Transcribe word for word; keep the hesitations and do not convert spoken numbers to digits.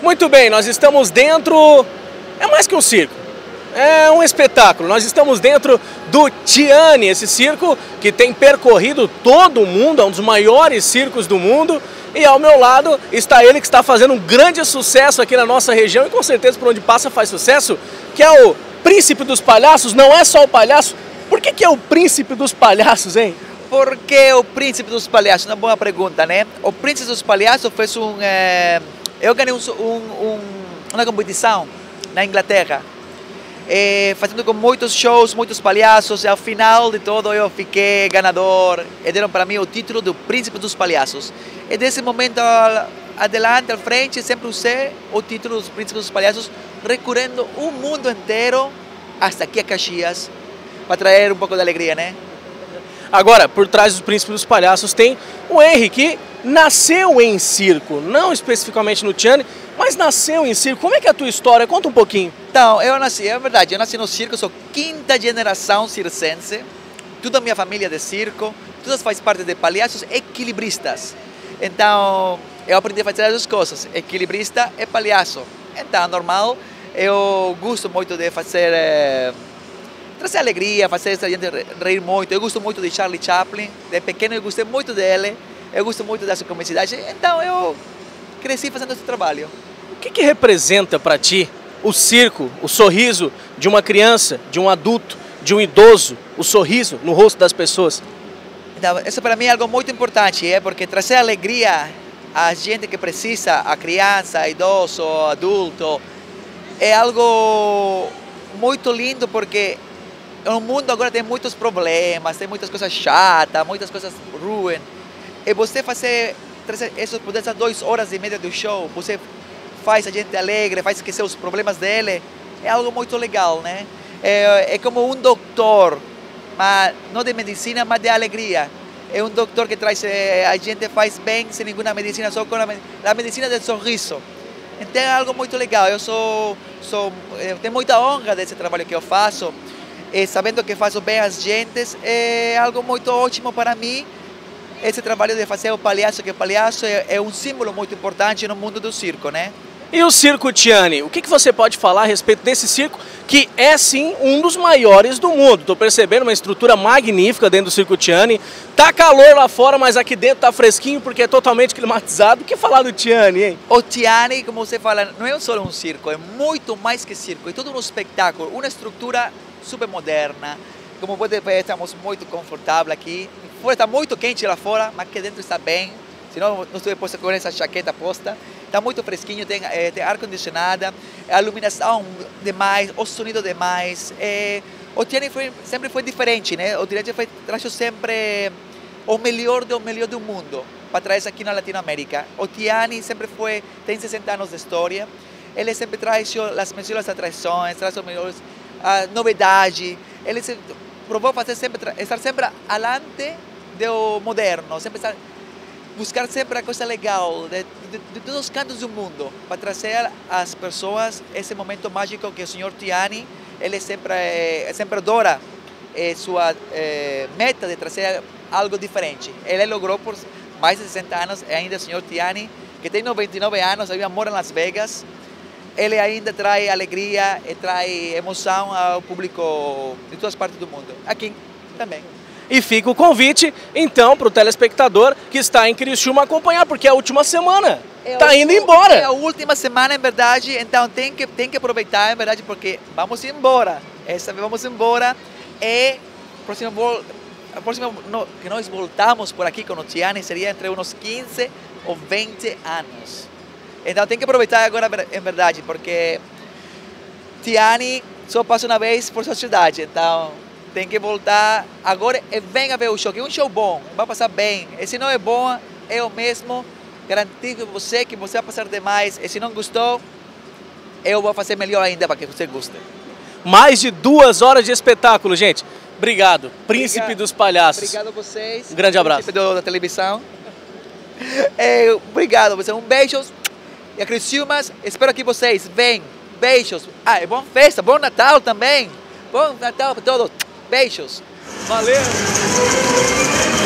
Muito bem, nós estamos dentro, é mais que um circo, é um espetáculo. Nós estamos dentro do Tiani, esse circo que tem percorrido todo o mundo, é um dos maiores circos do mundo. E ao meu lado está ele que está fazendo um grande sucesso aqui na nossa região e com certeza por onde passa faz sucesso, que é o Príncipe dos Palhaços. Não é só o palhaço. Por que que é o Príncipe dos Palhaços, hein? Por que o Príncipe dos Palhaços? Uma boa pergunta, né? O Príncipe dos Palhaços fez um... É... Eu ganhei um, um, uma competição na Inglaterra, é, fazendo com muitos shows, muitos palhaços, e ao final de todo eu fiquei ganador e deram para mim o título do Príncipe dos Palhaços. E desse momento adelante, à frente, sempre usei o título dos Príncipes dos Palhaços, recorrendo o mundo inteiro, hasta aqui a Caxias, para trazer um pouco de alegria, né? Agora, por trás dos Príncipes dos Palhaços tem o Henry, que nasceu em circo, não especificamente no Tiani, mas nasceu em circo. Como é que é a tua história? Conta um pouquinho. Então, eu nasci, é verdade, eu nasci no circo, sou quinta geração circense, toda a minha família é de circo, todas faz parte de palhaços equilibristas. Então, eu aprendi a fazer as duas coisas, equilibrista e palhaço. Então, normal, eu gosto muito de fazer... É, trazer alegria, fazer a gente rir muito. Eu gosto muito de Charlie Chaplin, de pequeno eu gostei muito dele, eu gosto muito da sua comicidade, então eu cresci fazendo esse trabalho. O que que representa para ti o circo, o sorriso de uma criança, de um adulto, de um idoso, o sorriso no rosto das pessoas? Então, isso para mim é algo muito importante, é porque trazer alegria a gente que precisa, a criança, a idoso, adulto, é algo muito lindo porque o mundo agora tem muitos problemas, tem muitas coisas chatas, muitas coisas ruins. E você fazer essas, essas duas horas e meia do show, você faz a gente alegre, faz esquecer os problemas dele, é algo muito legal, né? É, é como um doutor, mas não de medicina, mas de alegria. É um doutor que traz, a gente faz bem sem nenhuma medicina, só com a, a medicina do sorriso. Então é algo muito legal. Eu sou, sou, eu tenho muita honra desse trabalho que eu faço. E sabendo que faço bem as gentes, é algo muito ótimo para mim. Esse trabalho de fazer o palhaço, que o palhaço é, é um símbolo muito importante no mundo do circo, né? E o Circo Tiani, o que que você pode falar a respeito desse circo, que é sim um dos maiores do mundo? Estou percebendo uma estrutura magnífica dentro do Circo Tiani. Tá calor lá fora, mas aqui dentro tá fresquinho porque é totalmente climatizado. O que falar do Tiani, hein? O Tiani, como você fala, não é só um circo, é muito mais que circo. É todo um espetáculo, uma estrutura super moderna. Como pode ver, estamos muito confortáveis aqui. Fora está muito quente lá fora, mas aqui dentro está bem. Senão não estou posto com essa jaqueta posta. Está muito fresquinho, tem, é, tem ar-condicionado, a iluminação demais, o sonido demais. É, o Tiani foi, sempre foi diferente, né? O Tiani foi, traz sempre o melhor do melhor do mundo para trazer aqui na Latinoamérica. O Tiani sempre foi, tem sessenta anos de história. Ele sempre traz as melhores atrações, traz os melhores a novidade. Ele se provou fazer sempre, estar sempre alante do moderno, sempre estar, buscar sempre a coisa legal de, de, de todos os cantos do mundo para trazer às pessoas esse momento mágico que o senhor Tiani ele sempre sempre adora é, sua é, meta de trazer algo diferente. Ele logrou por mais de sessenta anos e ainda o senhor Tiani, que tem noventa e nove anos, ainda mora em Las Vegas. Ele ainda traz alegria e traz emoção ao público de todas as partes do mundo. Aqui também. E fica o convite, então, para o telespectador que está em Criciúma acompanhar, porque é a última semana. Está é indo embora. É a última semana, em verdade, então tem que, tem que aproveitar, em verdade, porque vamos embora. Essa vez vamos embora. E próximo, a próxima no, que nós voltamos por aqui com o Tiani seria entre uns quinze ou vinte anos. Então tem que aproveitar agora, em verdade, porque Tiani só passa uma vez por sua cidade. Então tem que voltar agora e venha ver o show, que é um show bom, vai passar bem. E se não é bom, eu mesmo garanto você que você vai passar demais. E se não gostou, eu vou fazer melhor ainda para que você goste. Mais de duas horas de espetáculo, gente. Obrigado, Príncipe Obrigado. dos Palhaços. Obrigado a vocês. Um grande abraço. Príncipe do, da televisão. É, obrigado, você. Um beijo. E a Criciúma, espero que vocês venham. Beijos. Ah, é boa festa, bom Natal também. Bom Natal para todos. Beijos. Valeu!